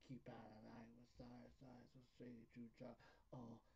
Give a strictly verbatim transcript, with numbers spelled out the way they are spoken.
keypad and I was I, I was ready to uh, uh